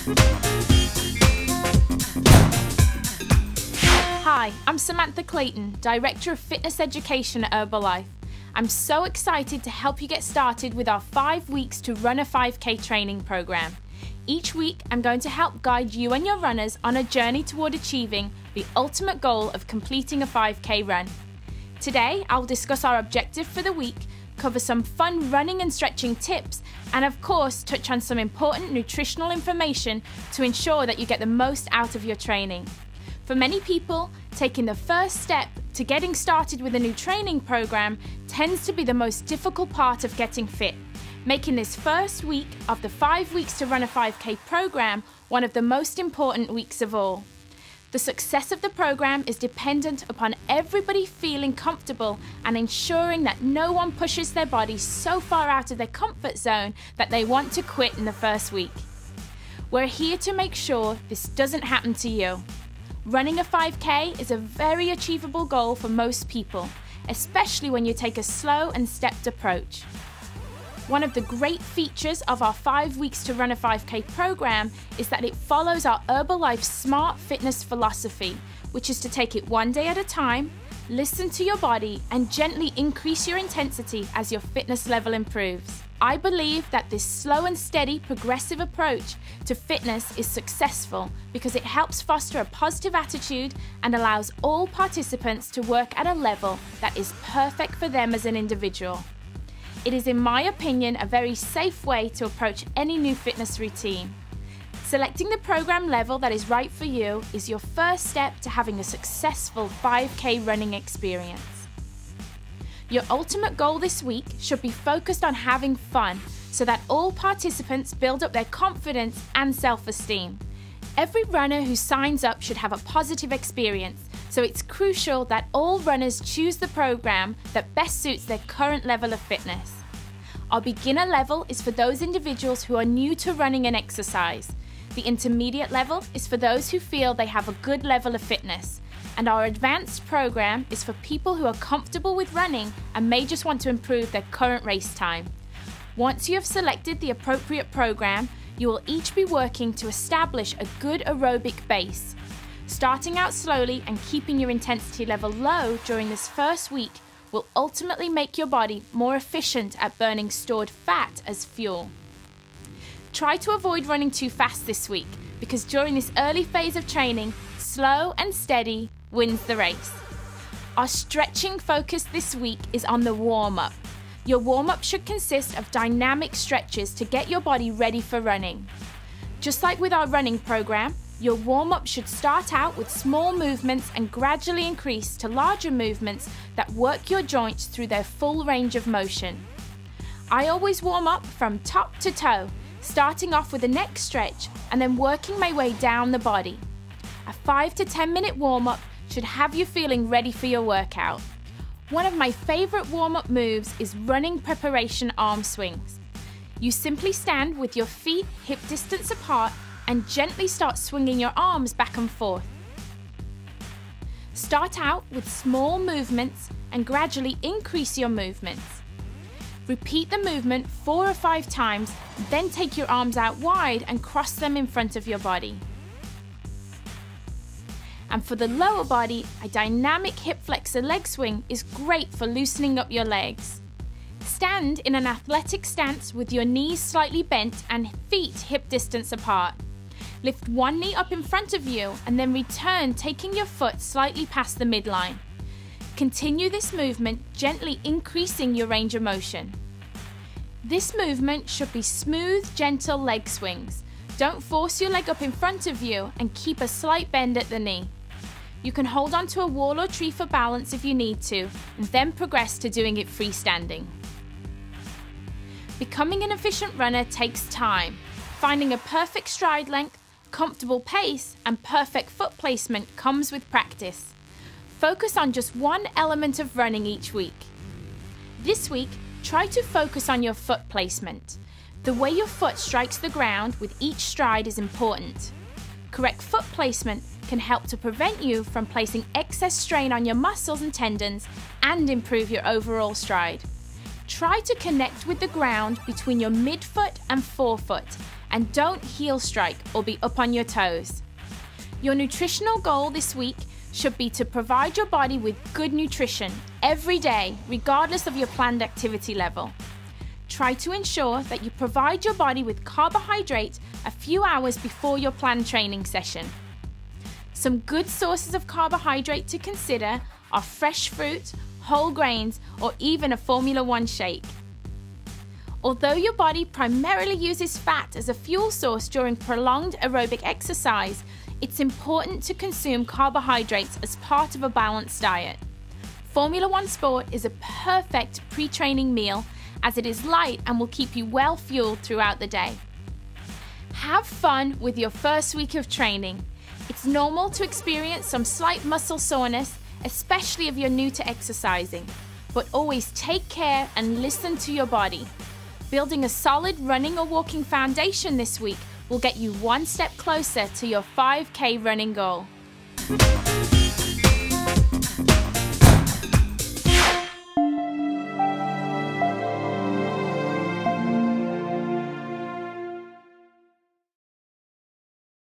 Hi, I'm Samantha Clayton, Director of Fitness Education at Herbalife. I'm so excited to help you get started with our 5 weeks to run a 5K training program. Each week, I'm going to help guide you and your runners on a journey toward achieving the ultimate goal of completing a 5K run. Today, I'll discuss our objective for the week, cover some fun running and stretching tips, and of course, touch on some important nutritional information to ensure that you get the most out of your training. For many people, taking the first step to getting started with a new training program tends to be the most difficult part of getting fit, making this first week of the 5 weeks to run a 5K program one of the most important weeks of all. The success of the program is dependent upon everybody feeling comfortable and ensuring that no one pushes their body so far out of their comfort zone that they want to quit in the first week. We're here to make sure this doesn't happen to you. Running a 5K is a very achievable goal for most people, especially when you take a slow and stepped approach. One of the great features of our 5 weeks to run a 5K program is that it follows our Herbalife Smart Fitness philosophy, which is to take it one day at a time, listen to your body, and gently increase your intensity as your fitness level improves. I believe that this slow and steady progressive approach to fitness is successful because it helps foster a positive attitude and allows all participants to work at a level that is perfect for them as an individual. It is, in my opinion, a very safe way to approach any new fitness routine. Selecting the program level that is right for you is your first step to having a successful 5K running experience. Your ultimate goal this week should be focused on having fun so that all participants build up their confidence and self-esteem. Every runner who signs up should have a positive experience, so it's crucial that all runners choose the program that best suits their current level of fitness. Our beginner level is for those individuals who are new to running and exercise. The intermediate level is for those who feel they have a good level of fitness. And our advanced program is for people who are comfortable with running and may just want to improve their current race time. Once you have selected the appropriate program, you will each be working to establish a good aerobic base. Starting out slowly and keeping your intensity level low during this first week will ultimately make your body more efficient at burning stored fat as fuel. Try to avoid running too fast this week because during this early phase of training, slow and steady wins the race. Our stretching focus this week is on the warm-up. Your warm-up should consist of dynamic stretches to get your body ready for running. Just like with our running program, your warm-up should start out with small movements and gradually increase to larger movements that work your joints through their full range of motion. I always warm up from top to toe, starting off with a neck stretch and then working my way down the body. A 5 to 10 minute warm-up should have you feeling ready for your workout. One of my favorite warm-up moves is running preparation arm swings. You simply stand with your feet hip distance apart and gently start swinging your arms back and forth. Start out with small movements and gradually increase your movements. Repeat the movement 4 or 5 times, then take your arms out wide and cross them in front of your body. And for the lower body, a dynamic hip flexor leg swing is great for loosening up your legs. Stand in an athletic stance with your knees slightly bent and feet hip distance apart. Lift one knee up in front of you and then return, taking your foot slightly past the midline. Continue this movement, gently increasing your range of motion. This movement should be smooth, gentle leg swings. Don't force your leg up in front of you and keep a slight bend at the knee. You can hold onto a wall or tree for balance if you need to, and then progress to doing it freestanding. Becoming an efficient runner takes time. Finding a perfect stride length, comfortable pace, and perfect foot placement comes with practice. Focus on just one element of running each week. This week, try to focus on your foot placement. The way your foot strikes the ground with each stride is important. Correct foot placement can help to prevent you from placing excess strain on your muscles and tendons and improve your overall stride. Try to connect with the ground between your midfoot and forefoot, and don't heel strike or be up on your toes. Your nutritional goal this week should be to provide your body with good nutrition every day, regardless of your planned activity level. Try to ensure that you provide your body with carbohydrate a few hours before your planned training session. Some good sources of carbohydrate to consider are fresh fruit, whole grains, or even a Formula One shake. Although your body primarily uses fat as a fuel source during prolonged aerobic exercise, it's important to consume carbohydrates as part of a balanced diet. Formula One Sport is a perfect pre-training meal as it is light and will keep you well fueled throughout the day. Have fun with your first week of training. It's normal to experience some slight muscle soreness, especially if you're new to exercising, but always take care and listen to your body. Building a solid running or walking foundation this week will get you one step closer to your 5K running goal.